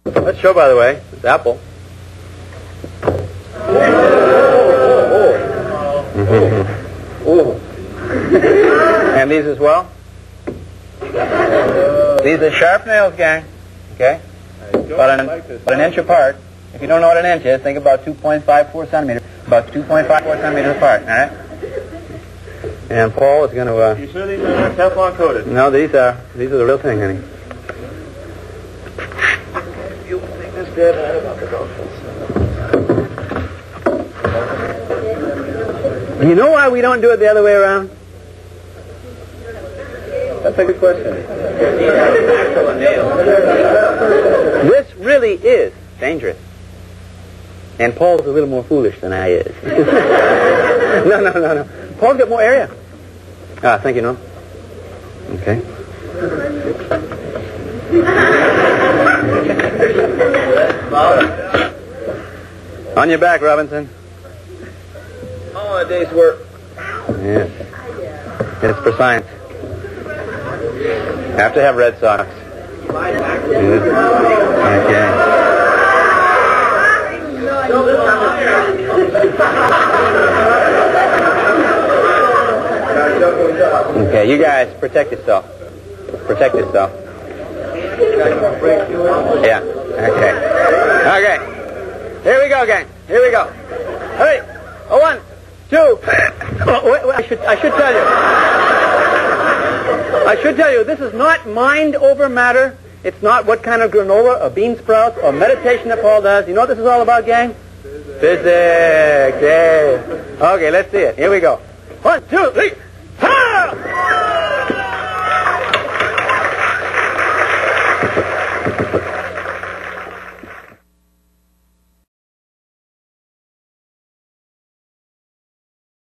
Let's show, by the way, this apple. And these as well. These are sharp nails, gang. Okay? About an inch apart. If you don't know what an inch is, think about 2.54 centimeters. About 2.54 centimeters apart, all right? And Paul is going to... You sure these are Teflon coated? No, these are the real thing, honey. You think this dead about the dolphins? You know why we don't do it the other way around? That's a good question. This really is dangerous. And Paul's a little more foolish than I is. No. Paul's got more area. Thank you, Norm. Okay. On your back, Robinson. Oh, a day's work. Yes. It's for science. Have to have red socks. Yes. Okay, you guys, protect yourself. Protect yourself. Yeah, okay. Okay. Here we go, gang. Here we go. Hey, 1, 2. Oh, wait, I should tell you. I should tell you, this is not mind over matter. It's not what kind of granola or bean sprouts or meditation that Paul does. You know what this is all about, gang? Physics. Yeah. Okay, let's see it. Here we go. 1, 2, 3. Ha!